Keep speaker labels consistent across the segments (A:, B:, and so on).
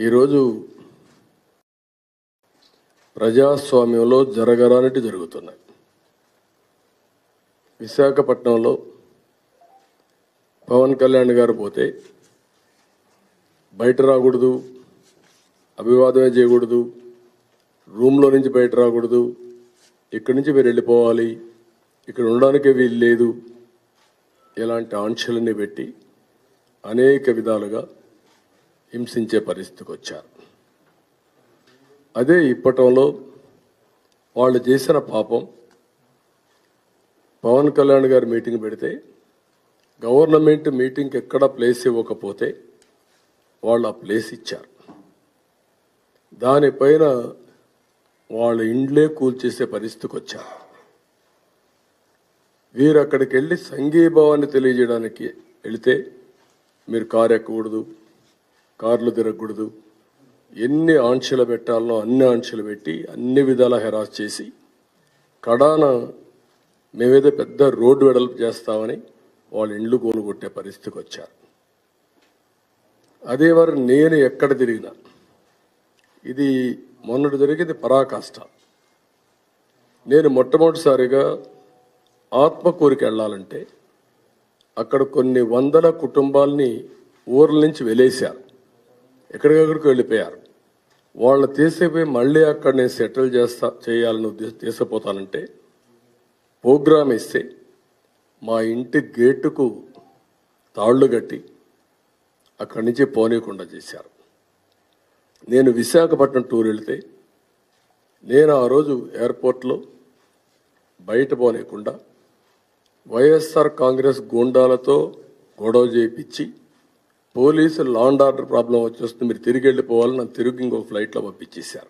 A: ఈరోజు ప్రజాస్వామ్యంలో జరగరానిటి జరుగుతున్నాయి. విశాఖపట్నంలో పవన్ కళ్యాణ్ గారు పోతే బయట రాకూడదు, అభివాదమే చేయకూడదు, రూమ్లో నుంచి బయట రాకూడదు, ఇక్కడి నుంచి మీరు వెళ్ళిపోవాలి, ఇక్కడ ఉండడానికే వీలు లేదు, ఇలాంటి ఆంక్షలన్నీ పెట్టి అనేక విధాలుగా హింసించే పరిస్థితికి వచ్చారు. అదే ఇప్పటంలో వాళ్ళు చేసిన పాపం, పవన్ కళ్యాణ్ గారు మీటింగ్ పెడితే గవర్నమెంట్ మీటింగ్కి ఎక్కడ ప్లేస్ ఇవ్వకపోతే వాళ్ళు ఆ ప్లేస్ ఇచ్చారు. దానిపైన వాళ్ళ ఇండ్లే కూల్చేసే పరిస్థితికి వచ్చారు. వీరు అక్కడికి వెళ్ళి సంఘీభావాన్ని తెలియజేయడానికి వెళితే మీరు కారు ఎక్కకూడదు, కార్లు తిరగకూడదు, ఎన్ని ఆంక్షలు పెట్టాలనో అన్ని ఆంక్షలు పెట్టి అన్ని విధాలా హెరాస్ చేసి కడాన మేమేదో పెద్ద రోడ్డు వెడల్పు చేస్తామని వాళ్ళ ఇండ్లు కూలగొట్టే పరిస్థితికి వచ్చారు. అదే వారు నేను ఎక్కడ తిరిగినా, ఇది మొన్నటి జరిగింది పరాకాష్ట. నేను మొట్టమొదటిసారిగా ఆత్మకూరుకి వెళ్ళాలంటే అక్కడ కొన్ని వందల కుటుంబాలని ఊర్ల నుంచి వెలేశారు, ఎక్కడికక్కడికి వెళ్ళిపోయారు. వాళ్ళని తీసిపోయి మళ్ళీ అక్కడ నేను సెటిల్ చేయాలని తీసిపోతానంటే ప్రోగ్రామ్ ఇస్తే మా ఇంటి గేటుకు తాళ్లు కట్టి అక్కడి నుంచి పోనీయకుండా చేశారు. నేను విశాఖపట్నం టూర్ వెళితే నేను ఆ రోజు ఎయిర్పోర్ట్లో బయట పోనీయకుండా వైఎస్ఆర్ కాంగ్రెస్ గూండాలతో గొడవ చేయించి పోలీసులు లా అండ్ ఆర్డర్ ప్రాబ్లం వచ్చేస్తుంది, మీరు తిరిగి వెళ్ళిపోవాలని నన్ను తిరిగి ఇంకొక ఫ్లైట్లో పంపించేశారు.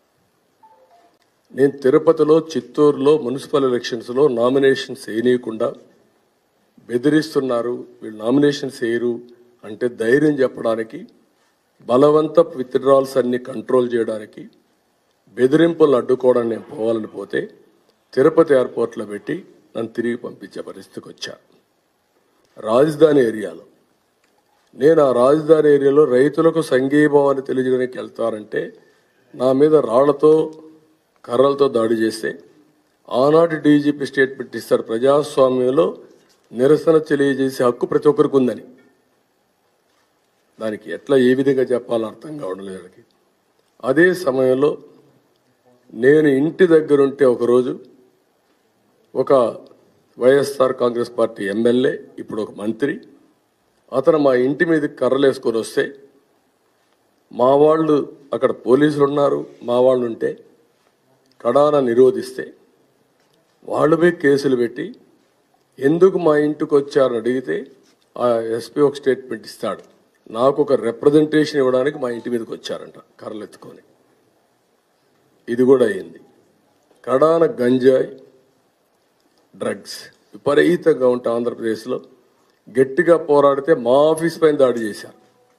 A: నేను తిరుపతిలో, చిత్తూరులో మున్సిపల్ ఎలక్షన్స్లో నామినేషన్స్ వేయనీయకుండా బెదిరిస్తున్నారు, వీళ్ళు నామినేషన్స్ వేయరు అంటే ధైర్యం చెప్పడానికి, బలవంత విత్డ్రాల్స్ అన్ని కంట్రోల్ చేయడానికి, బెదిరింపులను అడ్డుకోవడానికి నేను పోవాలని పోతే తిరుపతి ఎయిర్పోర్ట్లో పెట్టి నన్ను తిరిగి పంపించే పరిస్థితికి వచ్చారు. రాజధాని ఏరియాలో నేను ఆ రాజధాని ఏరియాలో రైతులకు సంఘీభావాన్ని తెలియజేయడానికి వెళ్తారంటే నా మీద రాళ్లతో కర్రలతో దాడి చేస్తే ఆనాటి డీజీపీ స్టేట్మెంట్ ఇస్తారు, ప్రజాస్వామ్యంలో నిరసన తెలియజేసే హక్కు ప్రతి ఒక్కరికి ఉందని. దానికి ఎట్లా ఏ విధంగా చెప్పాలో అర్థం కావడం లేదు. అదే సమయంలో నేను ఇంటి దగ్గరుంటే ఒకరోజు ఒక వైఎస్ఆర్ కాంగ్రెస్ పార్టీ ఎమ్మెల్యే, ఇప్పుడు ఒక మంత్రి, అతను మా ఇంటి మీద కర్రలు వేసుకొని వస్తే మా వాళ్ళు అక్కడ పోలీసులు ఉన్నారు, మా వాళ్ళు ఉంటే కడాన నిరోధిస్తే వాళ్ళపై కేసులు పెట్టి ఎందుకు మా ఇంటికి వచ్చారని అడిగితే ఆ ఎస్పీ ఒక స్టేట్మెంట్ ఇస్తాడు, నాకు ఒక రిప్రజెంటేషన్ ఇవ్వడానికి మా ఇంటి మీదకి వచ్చారంట కర్రలు ఎత్తుకొని. ఇది కూడా అయింది. కడాన గంజాయి, డ్రగ్స్ విపరీతంగా ఉంటాయి ఆంధ్రప్రదేశ్లో. గట్టిగా పోరాడితే మా ఆఫీస్ పైన దాడి చేశారు.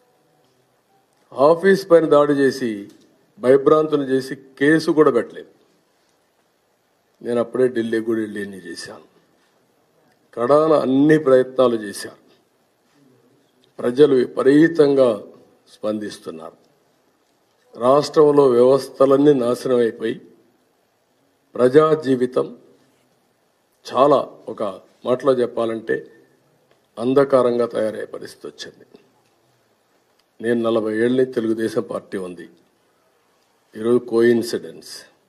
A: ఆఫీస్ పైన దాడి చేసి భయభ్రాంతులు చేసి కేసు కూడా పెట్టలేదు. నేను అప్పుడే ఢిల్లీ కూడా వెళ్ళి చేశాను. కడాన అన్ని ప్రయత్నాలు చేశారు. ప్రజలు విపరీతంగా స్పందిస్తున్నారు. రాష్ట్రంలో వ్యవస్థలన్నీ నాశనం అయిపోయి ప్రజా జీవితం చాలా, ఒక మాటలో చెప్పాలంటే అంధకారంగా తయారయ్యే పరిస్థితి వచ్చింది. నేను 40 ఏళ్ళ నుంచి తెలుగుదేశం పార్టీ ఉంది. ఈరోజు కోయిన్సిడెన్స్,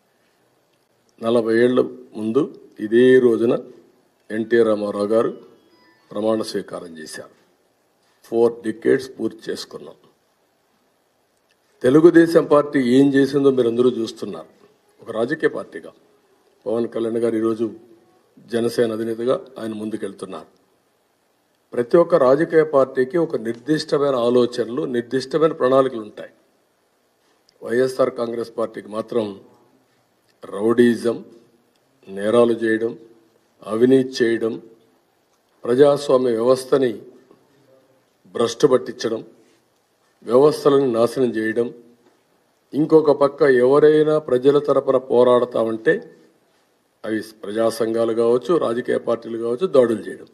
A: 40 ఏళ్ళ ముందు ఇదే రోజున ఎన్టీ రామారావు గారు ప్రమాణ స్వీకారం చేశారు. 4 decades పూర్తి చేసుకున్నాం. తెలుగుదేశం పార్టీ ఏం చేసిందో మీరు అందరూ చూస్తున్నారు. ఒక రాజకీయ పార్టీగా పవన్ కళ్యాణ్ గారు ఈరోజు జనసేన అధినేతగా ఆయన ముందుకెళ్తున్నారు. ప్రతి ఒక్క రాజకీయ పార్టీకి ఒక నిర్దిష్టమైన ఆలోచనలు, నిర్దిష్టమైన ప్రణాళికలు ఉంటాయి. వైఎస్ఆర్ కాంగ్రెస్ పార్టీకి మాత్రం రౌడీజం, నేరాలు చేయడం, అవినీతి చేయడం, ప్రజాస్వామ్య వ్యవస్థని భ్రష్టు పట్టించడం, వ్యవస్థలను నాశనం చేయడం, ఇంకొక పక్క ఎవరైనా ప్రజల తరపున పోరాడతామంటే అవి ప్రజా సంఘాలు కావచ్చు, రాజకీయ పార్టీలు కావచ్చు, దాడులు చేయడం.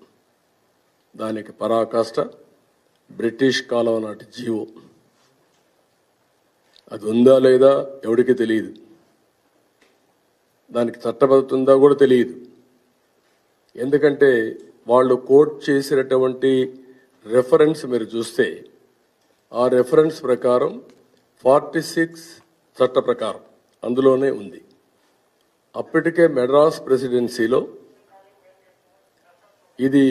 A: దానికి పరాకాష్ట బ్రిటిష్ కాలం నాటి జీవో. అది ఉందా లేదా ఎవరికి తెలియదు, దానికి చట్టబద్ధత ఉందా కూడా తెలియదు. ఎందుకంటే వాళ్ళు కోట్ చేసినటువంటి రెఫరెన్స్ మీరు చూస్తే ఆ రెఫరెన్స్ ప్రకారం 46 చట్ట ప్రకారం అందులోనే ఉంది. అప్పటికే మెడ్రాస్ ప్రెసిడెన్సీలో ఇది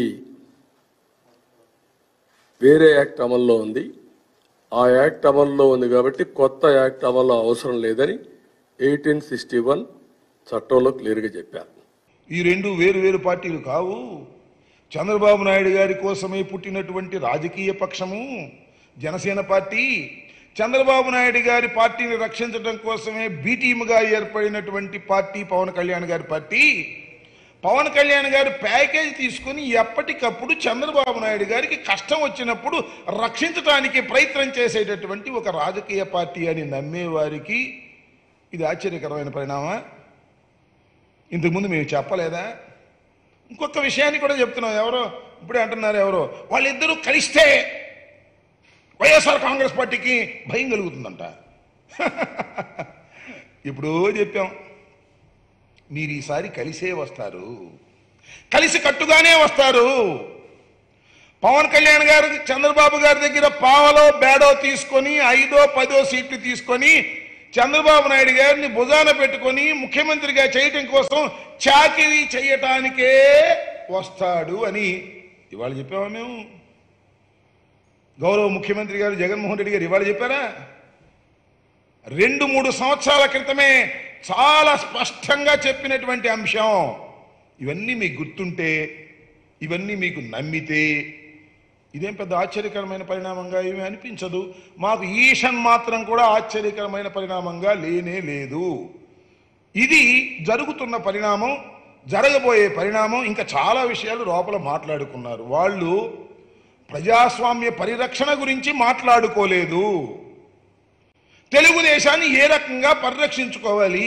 A: వేరే యాక్ట్ అమల్లో ఉంది. ఆ యాక్ట్ అమల్లో ఉంది కాబట్టి కొత్త యాక్ట్ అమల్లో అవసరం లేదని 1861 చట్టంలో క్లియర్గా చెప్పారు.
B: ఈ రెండు వేరు వేరు పార్టీలు కావు. చంద్రబాబు నాయుడు గారి కోసమే పుట్టినటువంటి రాజకీయ పక్షము జనసేన పార్టీ, చంద్రబాబు నాయుడు గారి పార్టీని రక్షించడం కోసమే బి టీమ్గా ఏర్పడినటువంటి పార్టీ పవన్ కళ్యాణ్ గారి పార్టీ. పవన్ కళ్యాణ్ గారు ప్యాకేజ్ తీసుకుని ఎప్పటికప్పుడు చంద్రబాబు నాయుడు గారికి కష్టం వచ్చినప్పుడు రక్షించడానికి ప్రయత్నం చేసేటటువంటి ఒక రాజకీయ పార్టీ అని నమ్మేవారికి ఇది ఆశ్చర్యకరమైన పరిణామా? ఇంతకుముందు మేము చెప్పలేదా? ఇంకొక విషయాన్ని కూడా చెప్తున్నాం. ఎవరో ఇప్పుడే అంటున్నారు, ఎవరో వాళ్ళిద్దరూ కలిస్తే వైఎస్ఆర్ కాంగ్రెస్ పార్టీకి భయం కలుగుతుందంట. ఇప్పుడు చెప్పాం, మీరు ఈసారి కలిసే వస్తారు, కలిసి కట్టుగానే వస్తారు. పవన్ కళ్యాణ్ గారు చంద్రబాబు గారి దగ్గర పావలో బేడో తీసుకొని 5ో 10ో సీట్లు తీసుకొని చంద్రబాబు నాయుడు గారిని భుజాన పెట్టుకొని ముఖ్యమంత్రిగా చేయటం కోసం చాకిరీ చేయటానికే వస్తాడు అని ఇవాళ చెప్పామా మేము? గౌరవ ముఖ్యమంత్రి గారు జగన్మోహన్ రెడ్డి గారు ఇవాళ చెప్పారా? 2-3 సంవత్సరాల క్రితమే చాలా స్పష్టంగా చెప్పినటువంటి అంశం. ఇవన్నీ మీకు గుర్తుంటే, ఇవన్నీ మీకు నమ్మితే ఇదేం పెద్ద ఆశ్చర్యకరమైన పరిణామంగా ఏమీ అనిపించదు. మాకు ఈషన్ మాత్రం కూడా ఆశ్చర్యకరమైన పరిణామంగా లేనే లేదు. ఇది జరుగుతున్న పరిణామం, జరగబోయే పరిణామం. ఇంకా చాలా విషయాలు లోపల మాట్లాడుకున్నారు. వాళ్ళు ప్రజాస్వామ్య పరిరక్షణ గురించి మాట్లాడుకోలేదు. తెలుగుదేశాన్ని ఏ రకంగా పరిరక్షించుకోవాలి,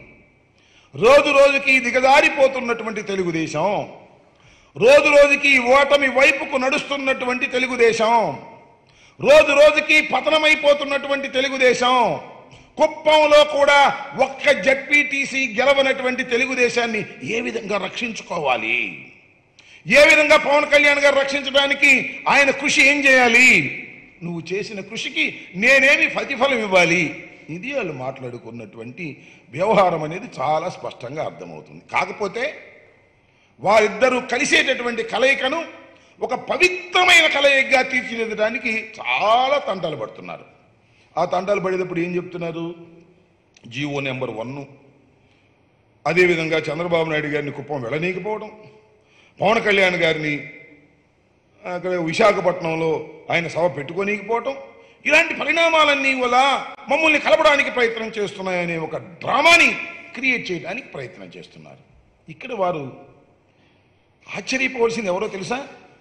B: రోజు రోజుకి దిగజారిపోతున్నటువంటి తెలుగుదేశం, రోజు రోజుకి ఓటమి వైపుకు నడుస్తున్నటువంటి తెలుగుదేశం, రోజు రోజుకి పతనమైపోతున్నటువంటి తెలుగుదేశం, కుప్పంలో కూడా ఒక్క జడ్పీటీసీ గెలవనటువంటి తెలుగుదేశాన్ని ఏ విధంగా రక్షించుకోవాలి, ఏ విధంగా పవన్ కళ్యాణ్ గారు రక్షించడానికి ఆయన కృషి ఏం చేయాలి, నువ్వు చేసిన కృషికి నేనేమి ప్రతిఫలం ఇవ్వాలి, ఇది వాళ్ళు మాట్లాడుకున్నటువంటి వ్యవహారం అనేది చాలా స్పష్టంగా అర్థమవుతుంది. కాకపోతే వారిద్దరూ కలిసేటటువంటి కలయికను ఒక పవిత్రమైన కలయికగా తీర్చిదిద్దడానికి చాలా తంటాలు పడుతున్నారు. ఆ తంటాలు పడేటప్పుడు ఏం చెప్తున్నారు? జీవో నెంబర్ 1, అదేవిధంగా చంద్రబాబు నాయుడు గారిని కుప్పం వెళ్ళనీకపోవడం, పవన్ కళ్యాణ్ గారిని అక్కడ విశాఖపట్నంలో ఆయన సభ పెట్టుకోనీకపోవటం, ఇలాంటి పరిణామాలన్నీ వల్ల మమ్మల్ని కలపడానికి ప్రయత్నం చేస్తున్నాయనే ఒక డ్రామాని క్రియేట్ చేయడానికి ప్రయత్నం చేస్తున్నారు. ఇక్కడ వారు ఆశ్చర్యపోవలసింది ఎవరో తెలుసా?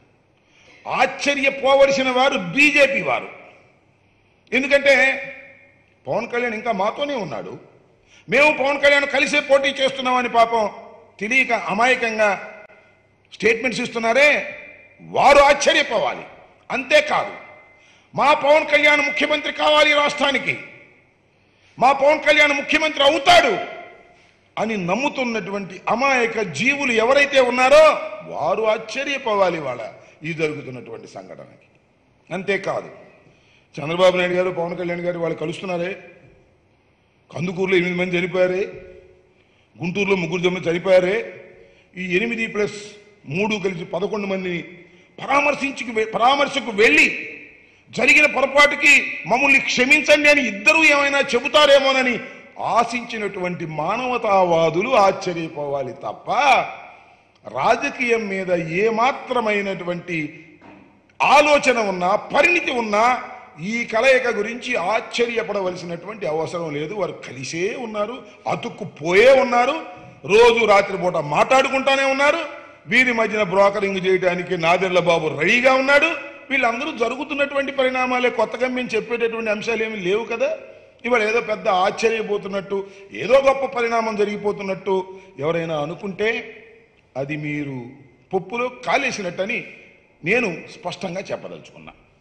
B: ఆశ్చర్యపోవలసిన వారు బీజేపీ వారు. ఎందుకంటే పవన్ కళ్యాణ్ ఇంకా మాతోనే ఉన్నాడు, మేము పవన్ కళ్యాణ్ కలిసే పోటీ చేస్తున్నామని పాపం తెలియక అమాయకంగా స్టేట్మెంట్స్ ఇస్తున్నారే, వారు ఆశ్చర్యపోవాలి. అంతేకాదు, మా పవన్ కళ్యాణ్ ముఖ్యమంత్రి కావాలి రాష్ట్రానికి, మా పవన్ కళ్యాణ్ ముఖ్యమంత్రి అవుతాడు అని నమ్ముతున్నటువంటి అమాయక జీవులు ఎవరైతే ఉన్నారో వారు ఆశ్చర్యపోవాలి వాళ్ళ ఈ జరుగుతున్నటువంటి సంఘటనకి. అంతేకాదు, చంద్రబాబు నాయుడు గారు పవన్ కళ్యాణ్ గారు వాళ్ళు కలుస్తున్నారే, కందుకూరులో 8 మంది చనిపోయారే, గుంటూరులో 3 చనిపోయారే, ఈ 8+3 కలిసి 11 మందిని పరామర్శకు వెళ్ళి జరిగిన పొరపాటుకి మమ్మల్ని క్షమించండి అని ఇద్దరూ ఏమైనా చెబుతారేమోనని ఆశించినటువంటి మానవతావాదులు ఆశ్చర్యపోవాలి తప్ప రాజకీయం మీద ఏమాత్రమైనటువంటి ఆలోచన ఉన్నా, పరిణితి ఉన్నా ఈ కలయిక గురించి ఆశ్చర్యపడవలసినటువంటి అవసరం లేదు. వారు కలిసే ఉన్నారు, అతుక్కుపోయే ఉన్నారు, రోజు రాత్రిపూట మాట్లాడుకుంటానే ఉన్నారు. వీరి మధ్యన బ్రోకరింగ్ చేయడానికి నాదెళ్ల బాబు రెడీగా ఉన్నాడు. వీళ్ళందరూ జరుగుతున్నటువంటి పరిణామాలే, కొత్తగా మేము చెప్పేటటువంటి అంశాలు ఏమి లేవు కదా. ఇవాళ ఏదో పెద్ద ఆశ్చర్యపోతున్నట్టు, ఏదో గొప్ప పరిణామం జరిగిపోతున్నట్టు ఎవరైనా అనుకుంటే అది మీరు పప్పులో కాలేసినట్టని నేను స్పష్టంగా చెప్పదలుచుకున్నా.